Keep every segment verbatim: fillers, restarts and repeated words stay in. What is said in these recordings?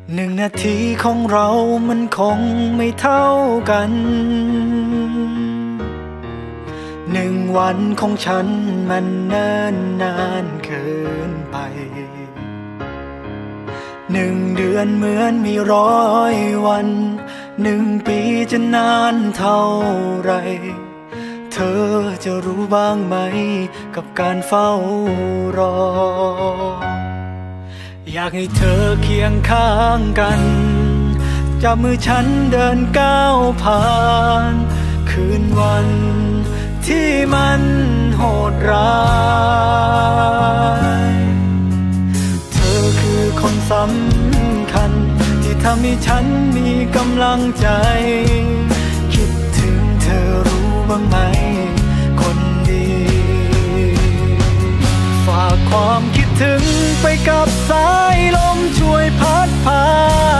หนึ่งนาทีของเรามันคงไม่เท่ากันหนึ่งวันของฉันมันเนิ่นนานเกินไปหนึ่งเดือนเหมือนมีร้อยวันหนึ่งปีจะนานเท่าไรเธอจะรู้บ้างไหมกับการเฝ้ารออยากให้เธอเคียงข้างกันจับมือฉันเดินก้าวผ่านคืนวันที่มันโหดร้ายเธอคือคนสำคัญที่ทำให้ฉันมีกำลังใจคิดถึงเธอรู้บ้างไหมคนดีฝากความคิดถึงไปกับสายลมช่วยพัดพา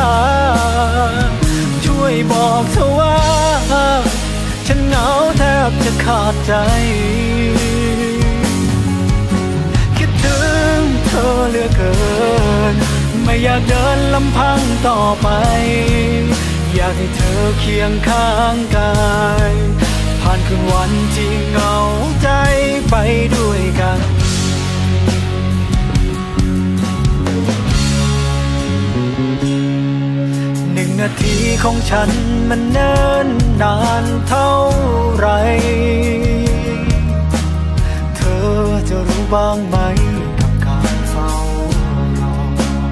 ช่วยบอกเธอว่าฉันเหงาแทบจะขาดใจคิดถึงเธอเหลือเกินไม่อยากเดินลำพังต่อไปอยากให้เธอเคียงข้างกายผ่านคืนวันที่เหงาใจไปด้วยกันหนึ่งนาทีของฉันมันเนิ่นนานเท่าไรเธอจะรู้บ้างไหมกับการเฝ้ารอ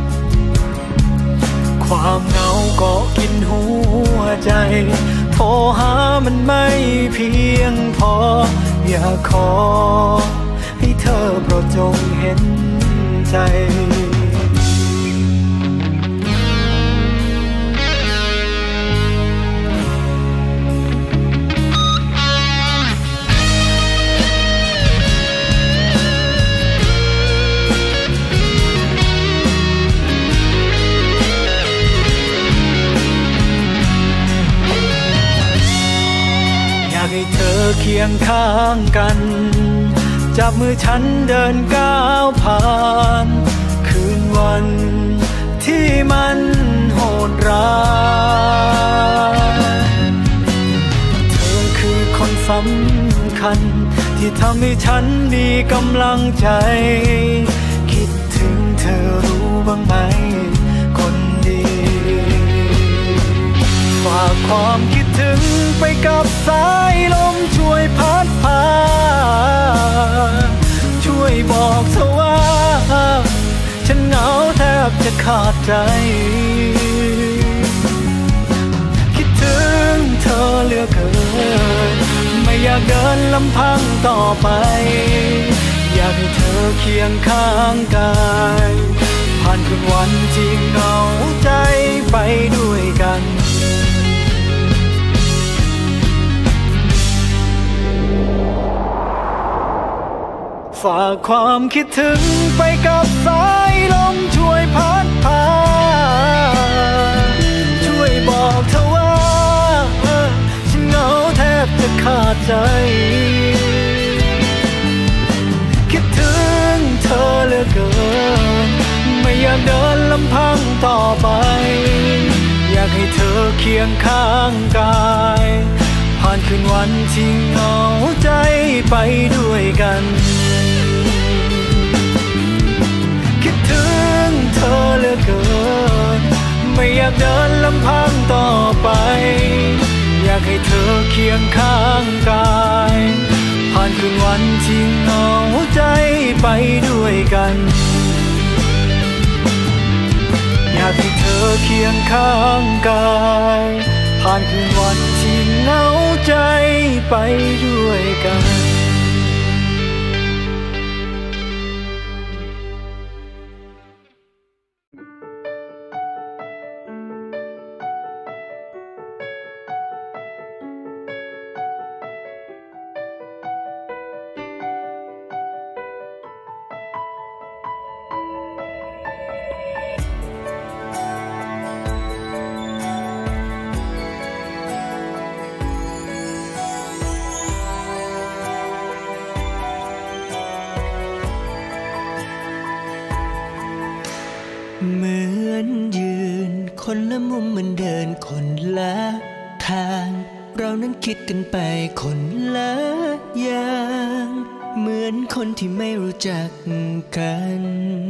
ความเหงาก็กินหัวใจโทรหามันไม่เพียงพออยากขอให้เธอโปรดจงเห็นใจให้เธอเคียงข้างกันจับมือฉันเดินก้าวผ่านคืนวันที่มันโหดร้ายเธอคือคนสำคัญที่ทำให้ฉันมีกำลังใจคิดถึงเธอรู้บ้างไหมคนดีฝากความคิดถึงไปกับสายลมช่วยพัดพาช่วยบอกเธอว่าฉันเหงาแทบจะขาดใจคิดถึงเธอเหลือเกินไม่อยากเดินลำพังต่อไปอยากให้เธอเคียงข้างกายผ่านคืนวันที่เหงาใจไปด้วยกันฝากความคิดถึงไปกับสายลมช่วยพัดพาช่วยบอกเธอว่าฉันเหงาแทบจะขาดใจคิดถึงเธอเหลือเกินไม่อยากเดินลำพังต่อไปอยากให้เธอเคียงข้างกายผ่านคืนวันที่เหงาใจไปด้วยกันคิดถึงเธอเหลือเกินไม่อยากเดินลำพังต่อไปอยากให้เธอเคียงข้างกายผ่านคืนวันที่เหงาใจไปด้วยกันอยากให้เธอเคียงข้างกายผ่านคืนวันที่เหงาใจไปด้วยกันเหมือนยืนคนละมุมมันเดินคนละทางเรานั้นคิดกันไปคนละอย่างเหมือนคนที่ไม่รู้จักกัน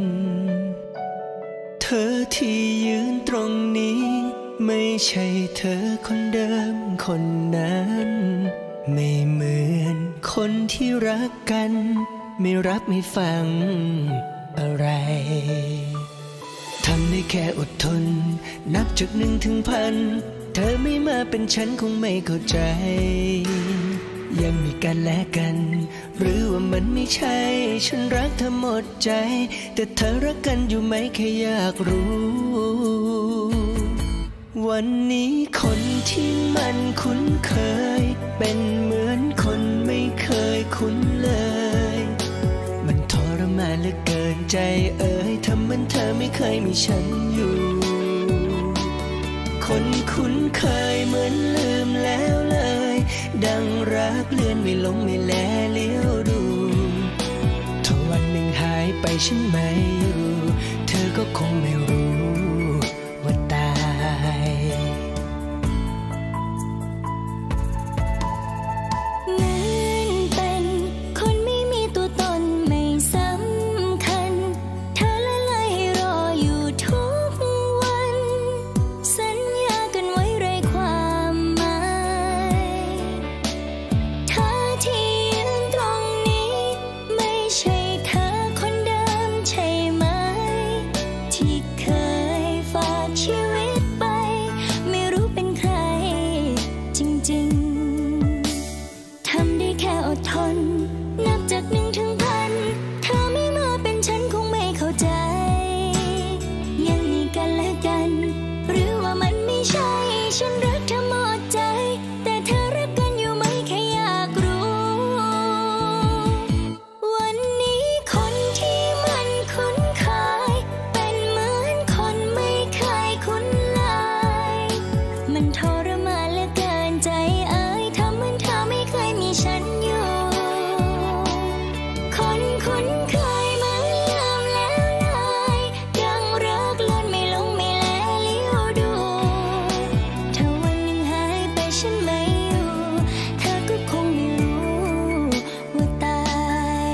เธอที่ยืนตรงนี้ไม่ใช่เธอคนเดิมคนนั้นไม่เหมือนคนที่รักกันไม่รับไม่ฟังอะไรทำได้แค่อดทนนับจากหนึ่งถึงพันเธอไม่มาเป็นฉันคงไม่เข้าใจยังมีกันและกันหรือว่ามันไม่ใช่ฉันรักเธอหมดใจแต่เธอรักกันอยู่ไหมแค่อยากรู้วันนี้คนที่มันคุ้นเคยเป็นเหมือนคนไม่เคยคุ้นเลยมันทรมานเหลือเกินใจเอ่ยทำเหมือนเธอไม่เคยมีฉันอยู่คนคุ้นเคยเหมือนลืมแล้วเลยดังรักเลื่อนไม่ลงไม่แลเลี้ยวดูถ้าวันหนึ่งหายไปฉันไม่อยู่เธอก็คงไม่รู้ว่าตายเหมือนเป็นคนไม่มีตัวตนไม่สำคัญเธอละเลยให้รออยู่ทุกวันสัญญากันไว้ไร้ความหมายเธอที่ยืนตรงนี้ไม่ใช่เธอคนเดิมใช่ไหมที่เคยฝากชีวิตไปไม่รู้เป็นใครจริงๆทำได้แค่อดทนนับจากหนึ่งถึงพันเธอไม่มาเป็นฉันคงไม่เข้าใจยังมีกันและกันหรือว่ามันไม่ใช่ฉันรักเธอหมดใจแต่เธอรักกันอยู่ไหมแค่อยากรู้วันนี้คนที่มันคุ้นเคยเป็นเหมือนคนไม่เคยคุ้นเลยมันทรมานเหลือเกินใจเอ่ยทำเหมือนเธอไม่เคยมีฉันอยู่คนคุ้นเคยเหมือนลืมแล้วเลยดังรักเลื่อนไม่ลงไม่แลเลี้ยวดูถ้าวันหนึ่งหายไปฉันไม่อยู่เธอก็คงไม่รู้ว่าตาย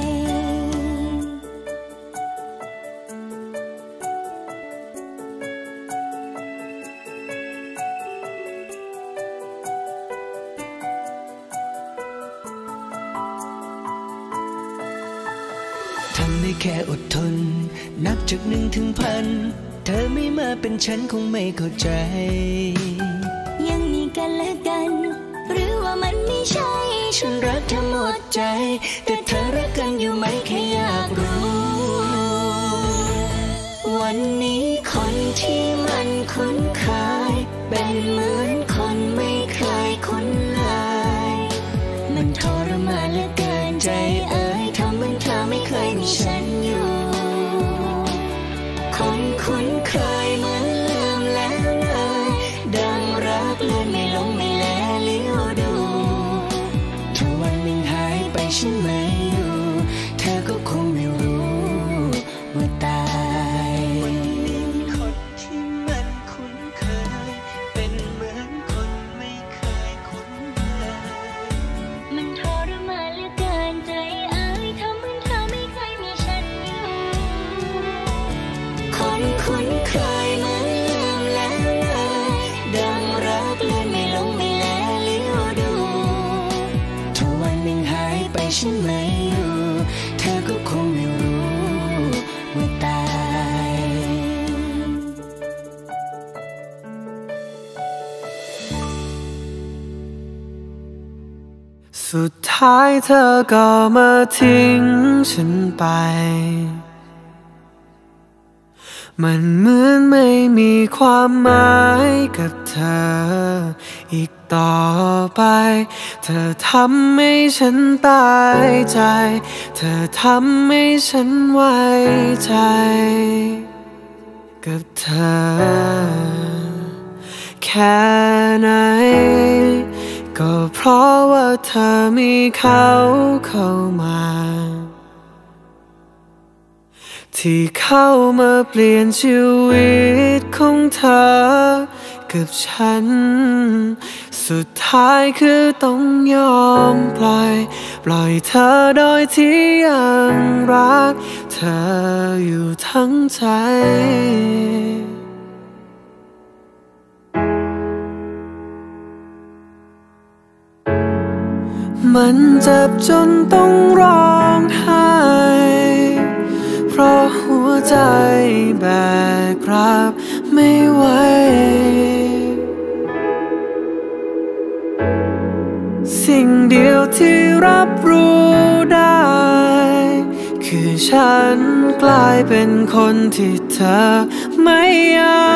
ทำได้แค่อดทนนับจากหนึ่งถึงพันเธอไม่มาเป็นฉันคงไม่เข้าใจยังมีกันและกันหรือว่ามันไม่ใช่ฉันรักเธอหมดใจแต่เธอรักกันอยู่ไหมแค่อยากรู้วันนี้คนที่มันคุ้นเคยเป็นเหมือนคนไม่เคยคุ้นเลยมันทรมานเหลือเกินใจเอ่ยทำเหมือนเธอไม่เคยมีฉันอยู่คนคุ้นเคยเหมือนลืมแล้วเลยดังรักเลื่อนไม่ลงไม่แลเลี้ยวดูถ้าวันหนึ่งหายไปฉันไม่อยู่เธอก็คงไม่รู้ว่าตายวันนี้คนที่มันคุ้นเคยเป็นเหมือนคนไม่เคยคุ้นเลยมันทรมานเหลือเกินใจเอ่ยทำเหมือนเธอไม่เคยมีฉันอยู่คนคุ้นเคยเหมือนลืมแล้วเลยดังรักเลื่อนไม่ลงไม่แลเลี้ยวดูถ้าวันหนึ่งหายไปฉันไม่อยู่เธอก็คงไม่รู้ว่าตายสุดท้ายเธอก็มาทิ้งฉันไปมันเหมือนไม่มีความหมายกับเธออีกต่อไปเธอทำให้ฉันตายใจเธอทำให้ฉันไว้ใจกับเธอแค่ไหนก็เพราะว่าเธอมีเขาเข้ามาที่เข้ามาเปลี่ยนชีวิตของเธอกับฉันสุดท้ายคือต้องยอมปล่อยปล่อยเธอโดยที่ยังรักเธออยู่ทั้งใจมันเจ็บจนต้องร้องไห้เพราะหัวใจแบกรับไม่ไหวสิ่งเดียวที่รับรู้ได้คือฉันกลายเป็นคนที่เธอไม่เอา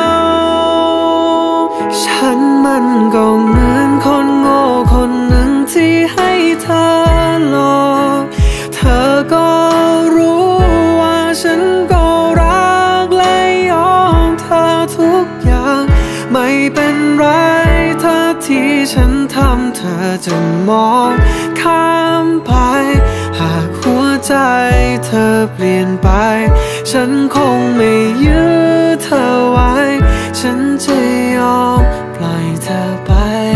ฉันมันก็เหมือนคนโง่คนหนึ่งที่ให้เธอหลอกเธอก็รู้ว่าฉันก็รักและยอมเธอทุกอย่างไม่เป็นไรถ้าที่ฉันทำเธอจะมองข้ามไปหากหัวใจเธอเปลี่ยนไปฉันคงไม่ยื้อเธอไว้ฉันจะยอมปล่อยเธอไป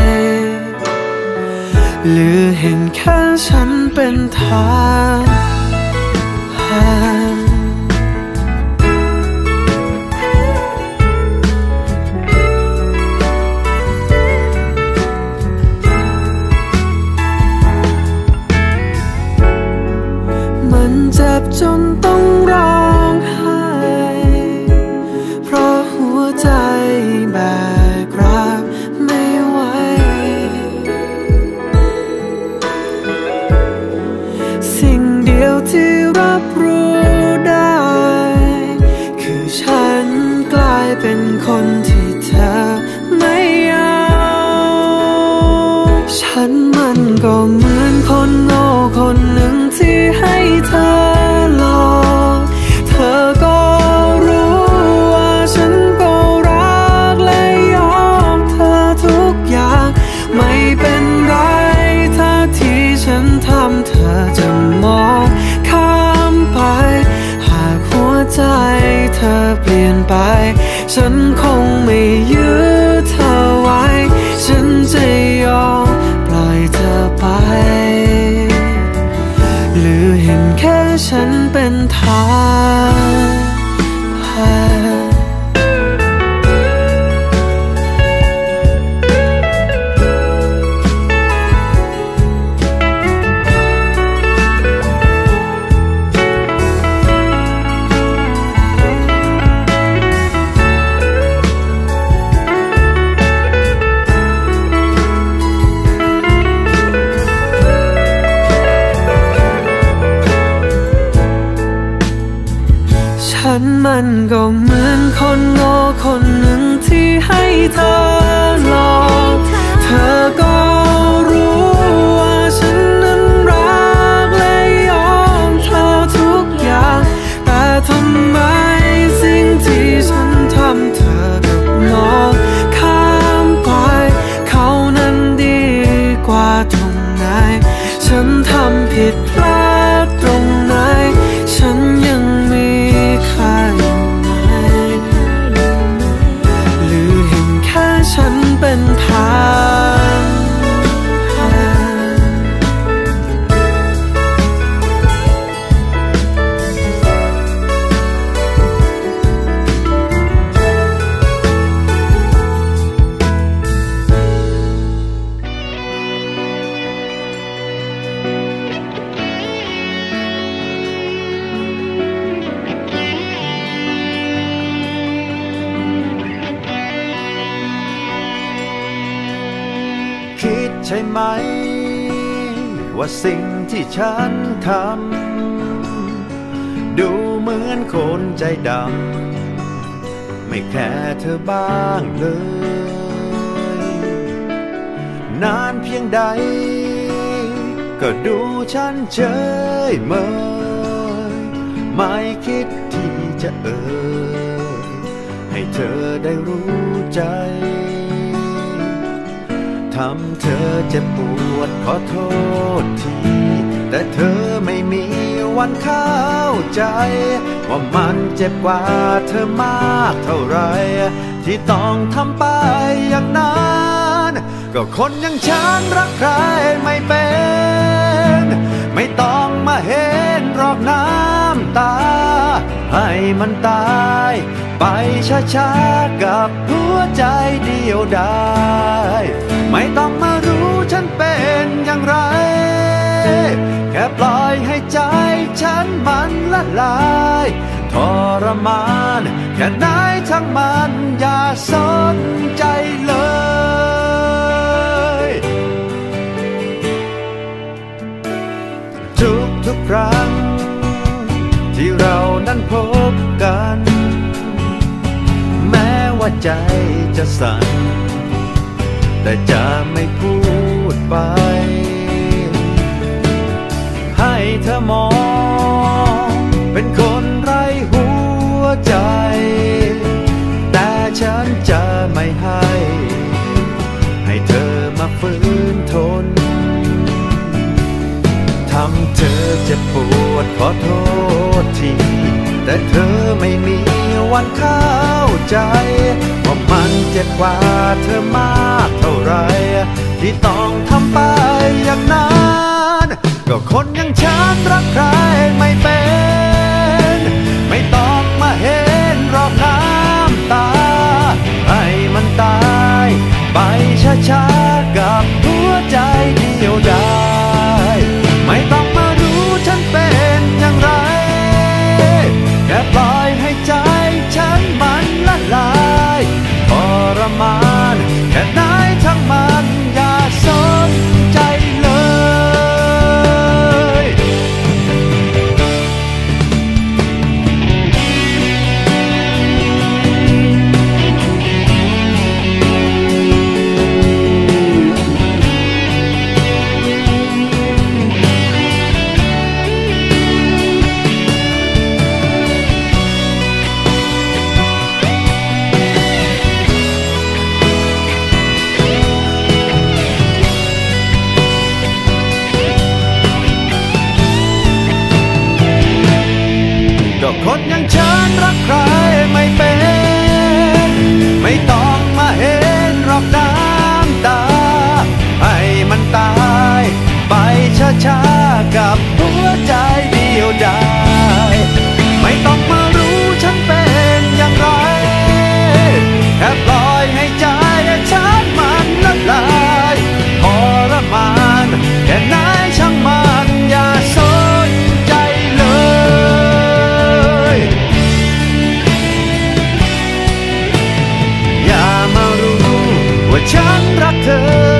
หรือเห็นแค่ฉันเป็นทางผ่านมันเจ็บจนต้องร้องไห้เพราะหัวใจแบกรับไม่ไหวสิ่งเดียวที่รับรู้ได้คือฉันกลายเป็นคนที่เธอไม่เอาฉันมันก็เหมือนคนโง่คนหนึ่งที่ให้เธอหลอกเธอก็รู้ว่าฉันก็รักและยอมเธอทุกอย่างไม่เป็นไรถ้าที่ฉันทำเธอจะมองข้ามไปหากหัวใจเธอเปลี่ยนไปฉันคงไม่ยื้อเธอไว้ฉันจะยอมปล่อยเธอไปหรือเห็นแค่ฉันเป็นทางผ่านฉันมันก็เหมือนคนโง่คนหนึ่งที่ให้เธอหลอกเธอก็รู้ว่าฉันนั้นรักและยอมเธอทุกอย่างแต่ทำไมสิ่งที่ฉันทำเธอกับมองข้ามไปเขานั้นดีกว่าตรงไหนฉันทำผิดพลาดตรงไหนฉันยังมีค่าอยู่ไหมหรือเห็นแค่ฉันเป็นทางผ่านคิดใช่ไหมว่าสิ่งที่ฉันทำดูเหมือนคนใจดำไม่แค่เธอบ้างเลยนานเพียงใดก็ดูฉันเฉยเมยไม่คิดที่จะเอ่ยให้เธอได้รู้ใจ ทำเธอเจ็บปวดขอโทษทีแต่เธอไม่มีวันวันเข้าใจว่ามันเจ็บกว่าเธอมากเท่าไรที่ต้องทำไปอย่างนั้นก็คนอย่างฉันรักใครไม่เป็นไม่ต้องมาเห็นรอกน้ำตาให้มันตายไปช้าๆกับหัวใจเดียวดายไม่ต้องมารู้ฉันเป็นอย่างไรแค่ปล่อยให้ใจฉันมันละลายทรมานแค่ไหนทั้งมันอย่าสนใจเลยทุกทุกครั้งที่เรานั้นพบกันแม้ว่าใจจะสั่นแต่จะไม่พูดไปให้เธอมองเป็นคนไร้หัวใจแต่ฉันจะไม่ให้ให้เธอมาฝืนทนทำเธอเจ็บปวดขอโทษทีแต่เธอไม่มีวันเข้าใจว่ามันเจ็บกว่าเธอมากเท่าไรที่ต้องทำไปอย่างนั้นก็คนอย่างฉันรักใครไม่เป็นไม่ต้องมาเห็นรอกน้ำตาให้มันตายไปช้าๆกับหัวใจเดียวดายไม่ต้องมารู้ฉันเป็นอย่างไรแค่ปล่อยให้ใจฉันมันละลายทรมานแค่ไหนทั้งมันอย่าสนใจเลยก็คนอย่างฉันรักใครไม่เป็นไม่ต้องมาเห็นรอกน้ำตาให้มันตายไปช้าๆกับหัวใจเดียวดายไม่ต้องมารู้ฉันเป็นอย่างไรแค่ปล่อยให้ใจฉันมันละลายทรมานแค่ไหนช่างมันอย่าสนใจเลยอย่ามารู้ว่าฉันรักเธอ